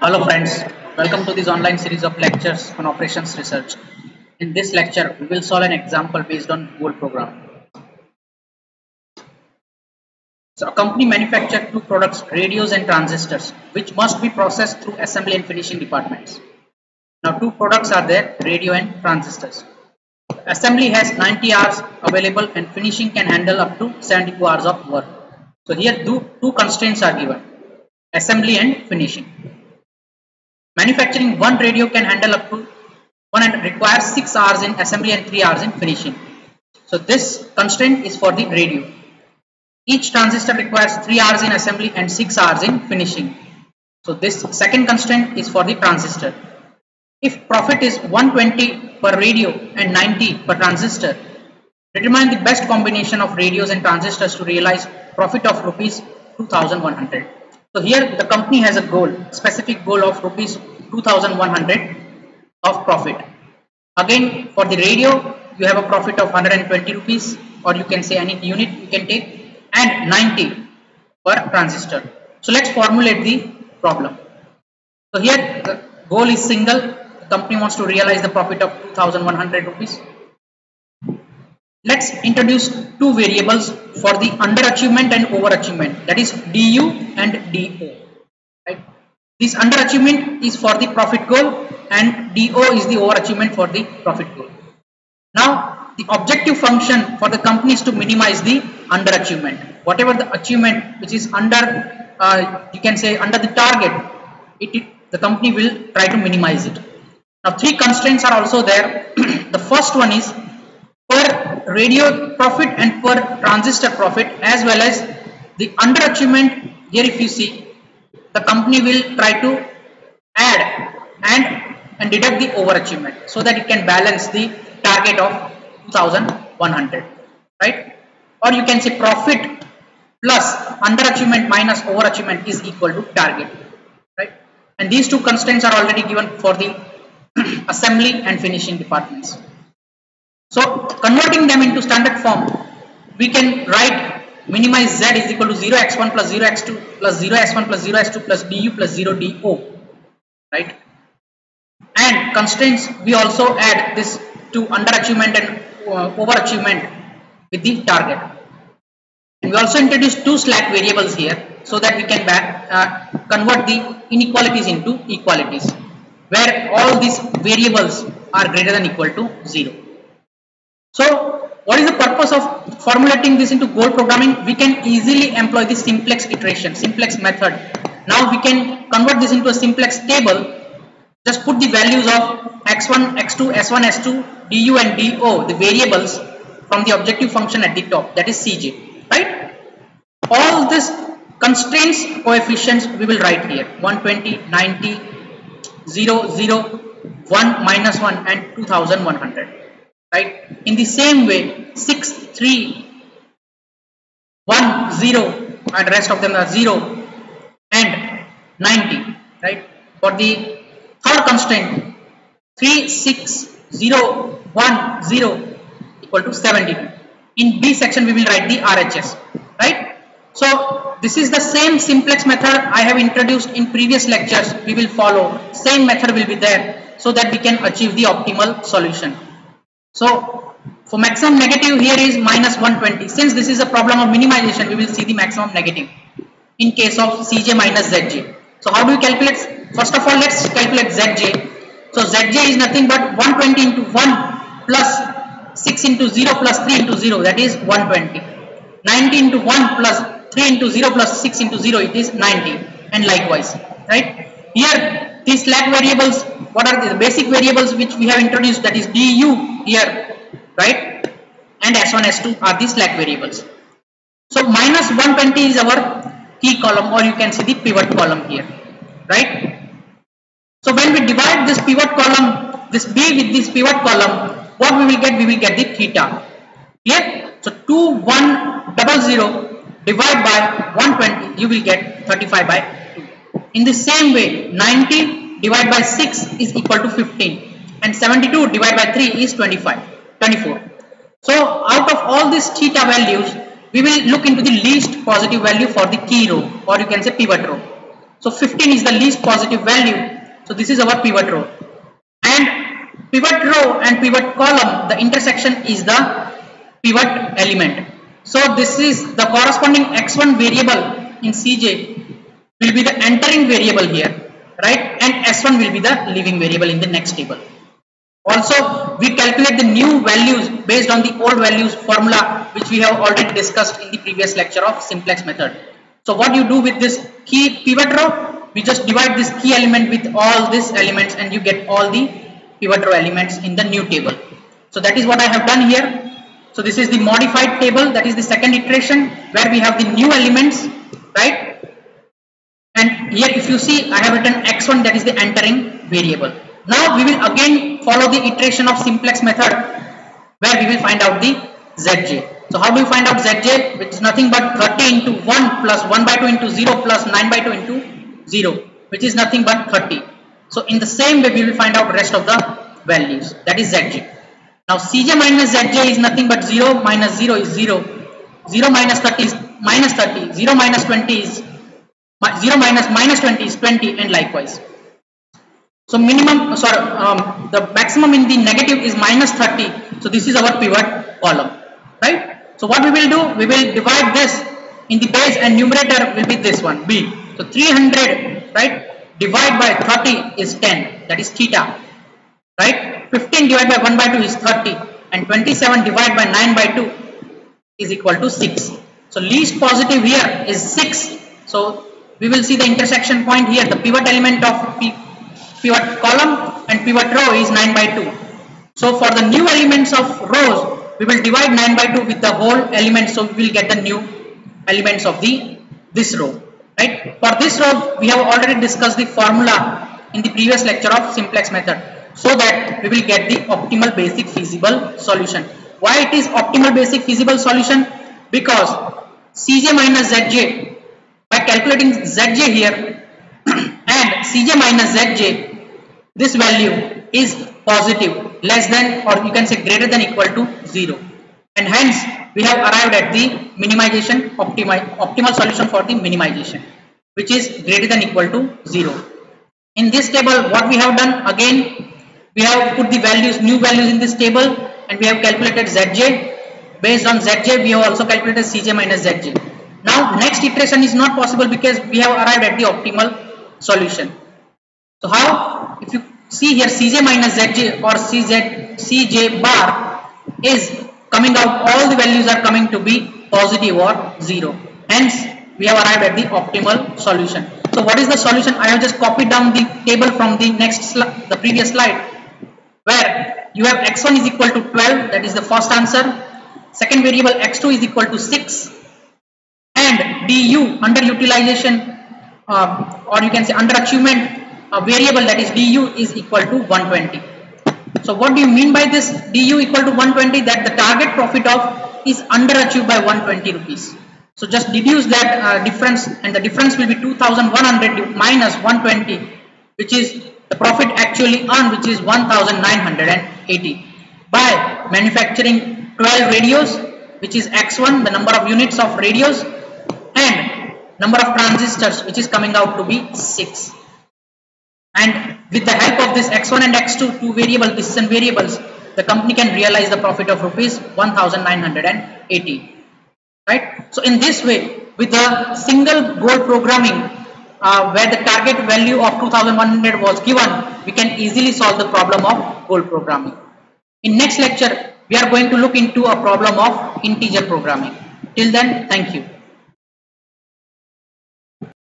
Hello friends, welcome to this online series of lectures on operations research. In this lecture, we will solve an example based on Boole program. So a company manufactures two products, radios and transistors, which must be processed through assembly and finishing departments. Now two products are there, radio and transistors. Assembly has 90 hours available and finishing can handle up to 72 hours of work. So here two constraints are given, assembly and finishing. Manufacturing one radio can handle up to requires 6 hours in assembly and 3 hours in finishing. So this constraint is for the radio. Each transistor requires 3 hours in assembly and 6 hours in finishing. So this second constraint is for the transistor. If profit is 120 per radio and 90 per transistor, determine the best combination of radios and transistors to realize profit of rupees 2100. So here the company has a goal, specific goal of rupees 2100 of profit. Again, for the radio, you have a profit of 120 rupees, or you can say any unit you can take, and 90 per transistor. So let's formulate the problem. So here the goal is single. The company wants to realize the profit of 2100 rupees. Let's introduce two variables for the underachievement and overachievement, that is DU and DO. Right? This underachievement is for the profit goal and DO is the overachievement for the profit goal. Now the objective function for the company is to minimize the underachievement. Whatever the achievement which is under, you can say under the target, the company will try to minimize it. Now three constraints are also there. The first one is per radio profit and per transistor profit, as well as the underachievement. Here if you see, the company will try to add and deduct the overachievement so that it can balance the target of 2100, right? Or you can say profit plus underachievement minus overachievement is equal to target, right? And these two constraints are already given for the assembly and finishing departments. So converting them into standard form, we can write minimize z is equal to 0x1 plus 0x2 plus 0s1 plus 0s2 plus du plus 0do, right? And constraints, we also add this to underachievement and overachievement with the target. And we also introduce two slack variables here so that we can convert the inequalities into equalities, where all these variables are greater than equal to 0. So what is the purpose of formulating this into Boole programming? We can easily employ the simplex iteration, simplex method. Now we can convert this into a simplex table. Just put the values of x1, x2, s1, s2, du and do, the variables from the objective function at the top, that is Cj, right? All these constraints coefficients we will write here, 120, 90, 0, 0, 1, minus 1 and 2100. Right? In the same way, 6, 3, 1, 0 and rest of them are 0 and 90. Right? For the third constraint, 3, 6, 0, 1, 0 equal to 72. In B section, we will write the RHS. Right? So this is the same simplex method I have introduced in previous lectures. We will follow. Same method will be there so that we can achieve the optimal solution. So for maximum negative, here is minus 120. Since this is a problem of minimization, we will see the maximum negative in case of Cj minus Zj. So how do we calculate? First of all, let's calculate Zj. So Zj is nothing but 120 into 1 plus 6 into 0 plus 3 into 0, that is 120. 90 into 1 plus 3 into 0 plus 6 into 0, it is 90, and likewise, right? Here these slack variables, what are the basic variables which we have introduced, that is du here, right, and s1, s2 are the slack variables. So minus 120 is our key column, or you can see the pivot column here, right? So when we divide this pivot column, this B with this pivot column, what we will get? We will get the theta. Clear? So 2100 divide by 120, you will get 35 by 2. In the same way, 90 divided by 6 is equal to 15. And 72 divided by 3 is 24. So out of all these theta values, we will look into the least positive value for the key row, or you can say pivot row. So 15 is the least positive value. So this is our pivot row. And pivot row and pivot column, the intersection is the pivot element. So this is the corresponding x1 variable in Cj will be the entering variable here, right? And s1 will be the leaving variable in the next table. Also, we calculate the new values based on the old values formula, which we have already discussed in the previous lecture of simplex method. So what you do with this key pivot row, we just divide this key element with all these elements and you get all the pivot row elements in the new table. So that is what I have done here. So this is the modified table, that is the second iteration where we have the new elements, right? And here if you see, I have written x1, that is the entering variable. Now we will again follow the iteration of simplex method where we will find out the Zj. So how do you find out Zj? Which is nothing but 30 into 1 plus 1 by 2 into 0 plus 9 by 2 into 0, which is nothing but 30. So in the same way we will find out rest of the values, that is Zj. Now Cj minus Zj is nothing but 0 minus 0 is 0, 0 minus 30 is minus 30, 0 minus 20 is 0 minus minus 20 is 20, and likewise. So minimum, the maximum in the negative is minus 30. So this is our pivot column, right? So what we will do, we will divide this in the base and numerator will be this one, B. So 300, right, divide by 30 is 10, that is theta, right? 15 divided by 1 by 2 is 30, and 27 divided by 9 by 2 is equal to 6. So least positive here is 6. So we will see the intersection point here. The pivot element of pivot column and pivot row is 9 by 2. So for the new elements of rows, we will divide 9 by 2 with the whole element. So we will get the new elements of this row, right? For this row, we have already discussed the formula in the previous lecture of simplex method, so that we will get the optimal basic feasible solution. Why it is optimal basic feasible solution? Because Cj minus Zj, by calculating Zj here and Cj minus Zj, this value is positive, less than, or you can say greater than equal to 0, and hence we have arrived at the minimization optimal solution for the minimization, which is greater than equal to 0. In this table, what we have done, again we have put the values, new values in this table, and we have calculated Zj. Based on Zj, we have also calculated Cj minus Zj. Now next iteration is not possible because we have arrived at the optimal solution. So how? If you see here, Cj minus Zj or Cj bar is coming out, all the values are coming to be positive or 0. Hence we have arrived at the optimal solution. So what is the solution? I have just copied down the table from the previous slide, where you have x1 is equal to 12, that is the first answer. Second variable x2 is equal to 6, and du underutilization or you can say underachievement variable, that is du, is equal to 120. So what do you mean by this du equal to 120? That the target profit of is underachieved by 120 rupees. So just deduce that difference, and the difference will be 2100 minus 120, which is the profit actually earned, which is 1980 by manufacturing 12 radios, which is x1, the number of units of radios, and number of transistors, which is coming out to be 6. And with the help of this x1 and x2, two variable decision variables, the company can realize the profit of rupees 1980. Right? So in this way, with a single goal programming, where the target value of 2100 was given, we can easily solve the problem of goal programming. In next lecture, we are going to look into a problem of integer programming. Till then, thank you.